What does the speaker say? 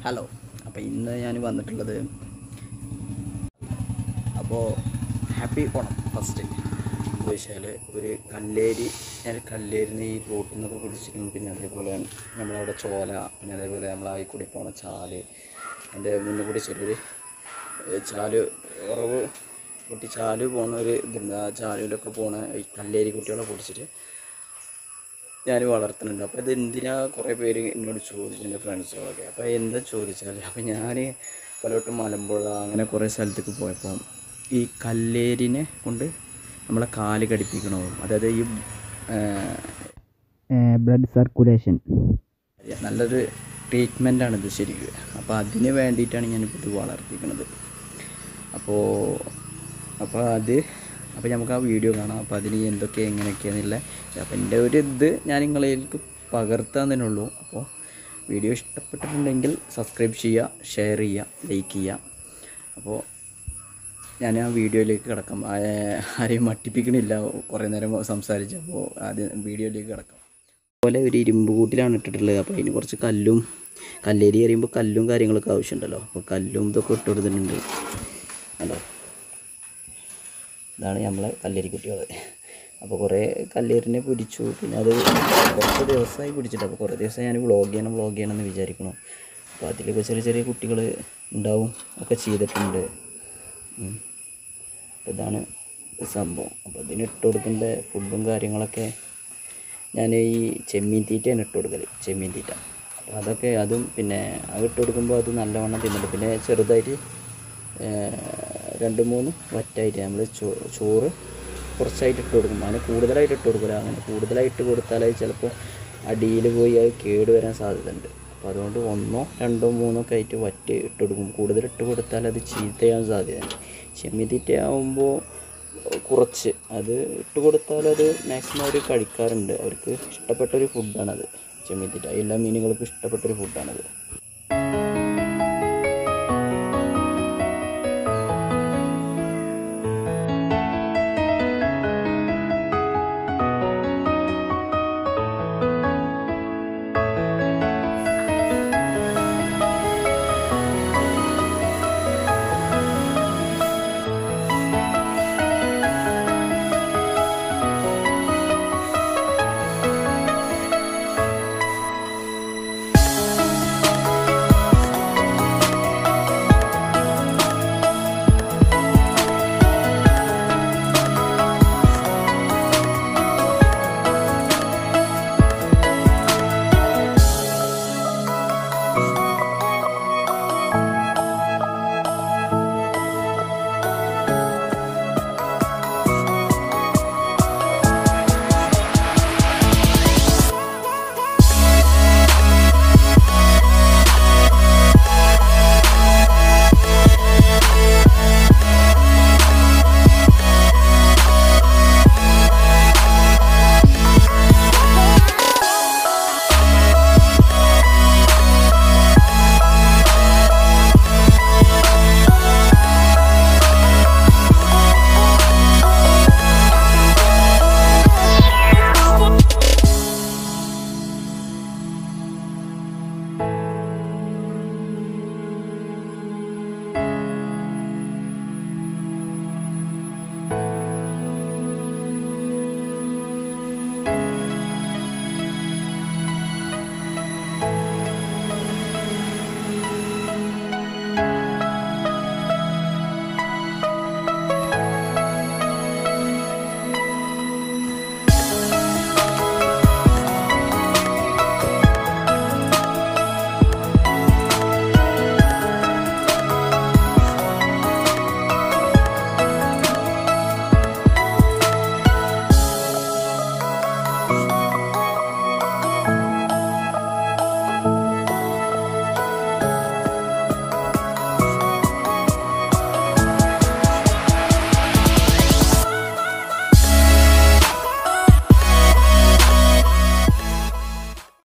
Hello. അപ്പോൾ ഇന്ന് ഞാൻ വന്നിട്ടുള്ളത്, അപ്പോൾ ഹാപ്പി ഓണം ഫസ്റ്റ് എന്ന് വെച്ചാൽ ഒരു കല്ലേരി. ഞാൻ കല്ലേരിന് ഈ റോട്ടിൽ നിന്നൊക്കെ പിടിച്ചിരുന്നു. പിന്നെ അതേപോലെ നമ്മളവിടെ ചോല, പിന്നെ അതേപോലെ നമ്മളായി കൂടി പോണ ചാല്, എൻ്റെ മുന്നിൽ കൂടി ചെറിയൊരു ചാല് ഉറവ് കുട്ടി ചാല് പോണ ഒരു ഇതുണ്ട്. ആ ചാലിലൊക്കെ പോണ ഈ കല്ലേരി കുട്ടികളെ പിടിച്ചിട്ട് ഞാൻ വളർത്തുന്നുണ്ട്. അപ്പോൾ ഇത് എന്തിനാ കുറേ പേര് എന്നോട് ചോദിച്ചു, എൻ്റെ ഫ്രണ്ട്സുകളൊക്കെ. അപ്പോൾ എന്താ ചോദിച്ചാൽ, അപ്പോൾ ഞാൻ പലവട്ടം മലമ്പുഴ അങ്ങനെ കുറേ സ്ഥലത്തേക്ക് പോയപ്പോൾ ഈ കല്ലേരിനെ കൊണ്ട് നമ്മളെ കാല് കടിപ്പിക്കണവും, അതായത് ഈ ബ്ലഡ് സർക്കുലേഷൻ നല്ലൊരു ട്രീറ്റ്മെൻറ്റാണിത് ശരിക്കും. അപ്പോൾ അതിന് വേണ്ടിയിട്ടാണ് ഞാനിപ്പോൾ ഇത് വളർത്തിക്കുന്നത്. അപ്പോൾ നമുക്ക് ആ വീഡിയോ കാണാം. അപ്പോൾ അതിന് എന്തൊക്കെ എങ്ങനെയൊക്കെയാണെന്നുള്ള, അപ്പോൾ എൻ്റെ ഒരു ഇത് ഞാൻ നിങ്ങളിലേക്ക് പകർത്താൻ തന്നെ ഉള്ളൂ. അപ്പോൾ വീഡിയോ ഇഷ്ടപ്പെട്ടിട്ടുണ്ടെങ്കിൽ സബ്സ്ക്രൈബ് ചെയ്യുക, ഷെയർ ചെയ്യുക, ലൈക്ക് ചെയ്യുക. അപ്പോൾ ഞാൻ ആ വീഡിയോയിലേക്ക് കിടക്കാം. ആരെയും മട്ടിപ്പിക്കണില്ല, കുറേ നേരം സംസാരിച്ചു. അപ്പോൾ ആദ്യം വീഡിയോയിലേക്ക് കിടക്കാം. അതുപോലെ ഒരു ഇരുമ്പ് കൂട്ടിലാണ് ഇട്ടിട്ടുള്ളത്. അപ്പോൾ അതിന് കുറച്ച് കല്ലേരി എറിയുമ്പോൾ കല്ലും കാര്യങ്ങളൊക്കെ ആവശ്യമുണ്ടല്ലോ. അപ്പോൾ കല്ലും ഇതൊക്കെ ഇട്ട് കൊടുത്തിട്ടുണ്ട്. ഹലോ, ഇതാണ് നമ്മളെ കല്ലേരി കുട്ടികൾ. അപ്പോൾ കുറേ കല്ലേരിനെ പിടിച്ചു. പിന്നെ അത് കുറച്ച് ദിവസമായി പിടിച്ചിട്ട്, അപ്പോൾ കുറേ ദിവസം ഞാൻ വ്ളോഗ് ചെയ്യണമെന്ന് വിചാരിക്കണം. അപ്പോൾ അതിലൊക്കെ ചെറിയ ചെറിയ കുട്ടികൾ ഉണ്ടാവും, ഒക്കെ ചെയ്തിട്ടുണ്ട്. അപ്പോൾ ഇതാണ് സംഭവം. അപ്പോൾ ഇതിന് ഇട്ട് കൊടുക്കേണ്ട ഫുഡും കാര്യങ്ങളൊക്കെ ഞാൻ ഈ ചെമ്മീൻ തീറ്റയാണ് ഇട്ട് കൊടുക്കൽ, ചെമ്മീൻ തീറ്റ. അപ്പോൾ അതും പിന്നെ അത് ഇട്ട് കൊടുക്കുമ്പോൾ അത് നല്ലവണ്ണം തിന്നിട്ട്, പിന്നെ ചെറുതായിട്ട് 2-3 വറ്റായിട്ട് നമ്മൾ ചോറ് കുറച്ചായിട്ട് ഇട്ട് കൊടുക്കും. അങ്ങനെ കൂടുതലായിട്ട് ഇട്ട് കൊടുക്കില്ല. അങ്ങനെ കൂടുതലായിട്ട് കൊടുത്താൽ അത് ചിലപ്പോൾ അടിയിൽ പോയി അത് കേട് വരാൻ സാധ്യതയുണ്ട്. അപ്പോൾ അതുകൊണ്ട് 1, 2, 3 ഒക്കെ ആയിട്ട് വറ്റ് ഇട്ട് കൊടുക്കും. കൂടുതൽ ഇട്ട് കൊടുത്താൽ അത് ചീത്തയാൻ സാധ്യതയുണ്ട്. ചെമ്മീൻ തീറ്റ ആകുമ്പോൾ കുറച്ച് അത് ഇട്ട് കൊടുത്താൽ അത് മാക്സിമം അവർ കഴിക്കാറുണ്ട്. അവർക്ക് ഇഷ്ടപ്പെട്ടൊരു ഫുഡാണത് ചെമ്മീൻ തീറ്റ. എല്ലാ മീനുകൾക്കും ഇഷ്ടപ്പെട്ടൊരു ഫുഡാണത്.